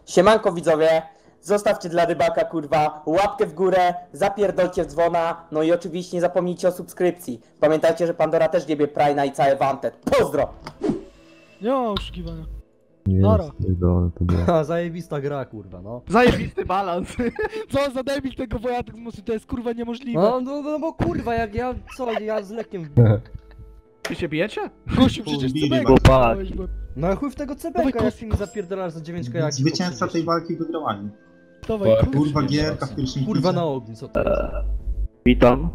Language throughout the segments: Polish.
Siemanko widzowie, zostawcie dla Rybaka kurwa łapkę w górę, zapierdolcie w dzwona, no i oczywiście nie zapomnijcie o subskrypcji. Pamiętajcie, że Pandora też jebie Prine'a i całe Wanted. Pozdro! Nie ma oszukiwania. Nie Nara. jest, pierdolę, to było. Ha, zajebista gra, kurwa, no. Zajebisty balans. Co za debil tego Wojatek z mocy, to jest kurwa niemożliwe. No bo kurwa, jak ja, ja z lekiem... Wy się bijecie? Gościu, przecież Bili CBK was. dostałeś, bo... No chuj w tego Dawaj, CBK, jak kos- ty mi zapierdalasz za 9 kajaki. Zwycięzca tej walki wygrywali. Dawaj, Kurwa gierka w pierwszym Kurwa hicie. na ogniu, co to jest? Witam.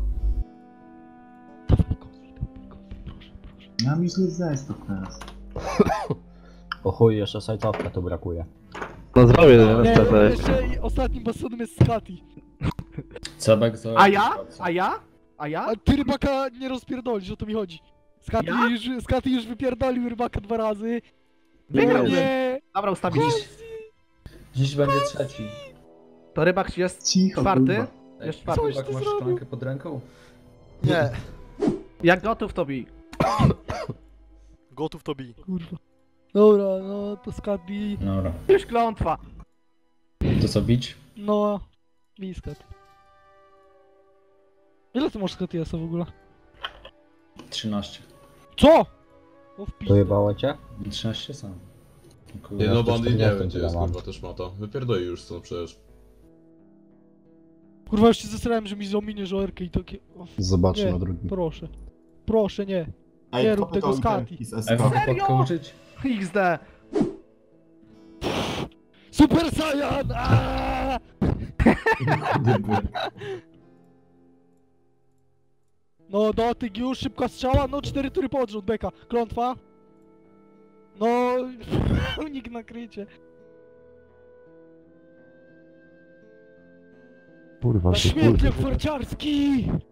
Ja mi źle zestaw teraz. O chuj, jeszcze sajtowka tu brakuje. No zrobię Nie, niestety. jeszcze i ostatnim basonem jest Skati. Cebek to... A ja? A ja? A ja? A ty Rybaka nie rozpierdolisz, o to mi chodzi. Skati, Ja? Skati już wypierdolił Rybaka 2 razy. Wygrał. Nie, Dobra, ustawić. Dziś będzie trzeci. To rybak jest Cicho, czwarty. kurwa. Jest czwarty. Coś Jak ty masz zrobił. szklankę pod ręką? Nie. Jak gotów to bij. Gotów to bij. Kurwa. Dobra, no to Skati, Dobra. Już klątwa. To co bić? no... I Skati. Ile ty masz Skati w ogóle? 13. Co? O w pizdę. Dojebało cię? 13 sam. Nie no, bo on nie 40 wiem gdzie jest, mam. kurwa, też ma to. Wypierdoli już stąd przecież. Kurwa, już się zesrałem, że mi zominie żoerkę i takie... O, Zobaczę nie, na drugim. proszę. Proszę, nie. Ej, Nie kto rób tego pytał Skati. interki z F SK? podkończyć? XD. Super Saiyan! Aaaa! No dotyk już, szybka strzała, no 4 tury pod rząd, beka. Klątwa. No... unik nakrycie. Kurwa, ty Śmietnik kurwa. farciarski!